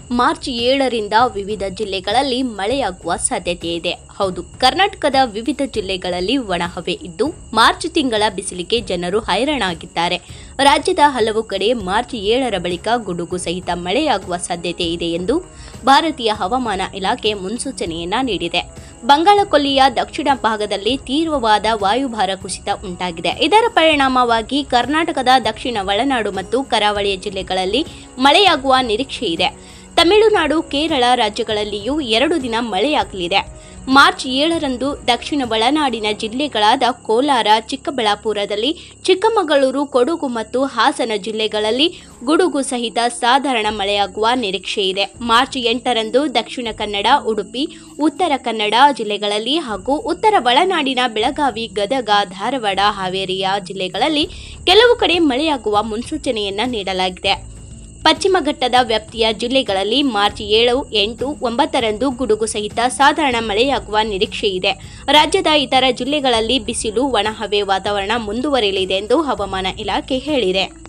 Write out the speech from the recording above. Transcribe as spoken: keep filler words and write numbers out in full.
March ಏಳರಿಂದ ವಿವಿಧ ಜಿಲ್ಲೆಗಳಲ್ಲಿ ಮಳೆಯಾಗುವ ಸಾಧ್ಯತೆ ಇದೆ. ಹೌದು, ಕರ್ನಾಟಕದ ವಿವಿಧ ಜಿಲ್ಲೆಗಳಲ್ಲಿ ಒಣಹವೆ ಇದ್ದು ಮಾರ್ಚ್ ತಿಂಗಳ ಬಿಸಿಲಿಗೆ ಜನರು ಹೈರಾಣಾಗಿದ್ದಾರೆ. ರಾಜ್ಯದ ಹಲವು ಕಡೆ ಮಾರ್ಚ್ ಏಳರ ಬಳಿಕ ಗುಡುಗು ಸಹಿತ ಮಳೆಯಾಗುವ ಸಾಧ್ಯತೆ ಇದೆ ಎಂದು ಭಾರತೀಯ ಹವಾಮಾನ ಇಲಾಖೆ ಮುನ್ಸೂಚನೆಯನ್ನ ನೀಡಿದೆ. ಬಂಗಾಳಕೊಲ್ಲಿಯ ದಕ್ಷಿಣ ಭಾಗದಲ್ಲಿ ತೀವ್ರವಾದ ವಾಯುಭಾರ ಕುಸಿತ ಉಂಟಾಗಿದೆ. ಇದರ ಪರಿಣಾಮವಾಗಿ ಕರ್ನಾಟಕದ ದಕ್ಷಿಣ ಒಳನಾಡು ಮತ್ತು ಕರಾವಳಿಯ ಜಿಲ್ಲೆಗಳಲ್ಲಿ ಮಳೆಯಾಗುವ ನಿರೀಕ್ಷೆ ಇದೆ. ತಮಿಳುನಾಡು, ಕೇರಳ ರಾಜ್ಯಗಳಲ್ಲಿಯೂ ಎರಡು ದಿನ ಮಳೆಯಾಗಲಿದೆ. ಮಾರ್ಚ್ ಏಳರಂದು ದಕ್ಷಿಣ ಒಳನಾಡಿನ ಜಿಲ್ಲೆಗಳಾದ ಕೋಲಾರ, ಚಿಕ್ಕಬಳ್ಳಾಪುರದಲ್ಲಿ, ಚಿಕ್ಕಮಗಳೂರು, ಕೊಡಗು ಮತ್ತು ಹಾಸನ ಜಿಲ್ಲೆಗಳಲ್ಲಿ ಗುಡುಗು ಸಹಿತ ಸಾಧಾರಣ ಮಳೆಯಾಗುವ ನಿರೀಕ್ಷೆ ಇದೆ. ಮಾರ್ಚ್ ಎಂಟರಂದು ದಕ್ಷಿಣ ಕನ್ನಡ, ಉಡುಪಿ, ಉತ್ತರ ಕನ್ನಡ ಜಿಲ್ಲೆಗಳಲ್ಲಿ ಹಾಗೂ ಉತ್ತರ ಒಳನಾಡಿನ ಬೆಳಗಾವಿ, ಗದಗ, ಧಾರವಾಡ, ಹಾವೇರಿಯ ಜಿಲ್ಲೆಗಳಲ್ಲಿ ಕೆಲವು ಕಡೆ ಮಳೆಯಾಗುವ ಮುನ್ಸೂಚನೆಯನ್ನ ನೀಡಲಾಗಿದೆ. ಪಶ್ಚಿಮ ಘಟ್ಟದ ವ್ಯಾಪ್ತಿಯ ಜಿಲ್ಲೆಗಳಲ್ಲಿ ಮಾರ್ಚ್ ಏಳು, ಎಂಟು, ಒಂಬತ್ತರಂದು ಗುಡುಗು ಸಹಿತ ಸಾಧಾರಣ ಮಳೆಯಾಗುವ ನಿರೀಕ್ಷೆ ಇದೆ. ರಾಜ್ಯದ ಇತರ ಜಿಲ್ಲೆಗಳಲ್ಲಿ ಬಿಸಿಲು, ಒಣಹವೆ ವಾತಾವರಣ ಮುಂದುವರಿಯಲಿದೆ ಎಂದು ಹವಾಮಾನ ಇಲಾಖೆ ಹೇಳಿದೆ.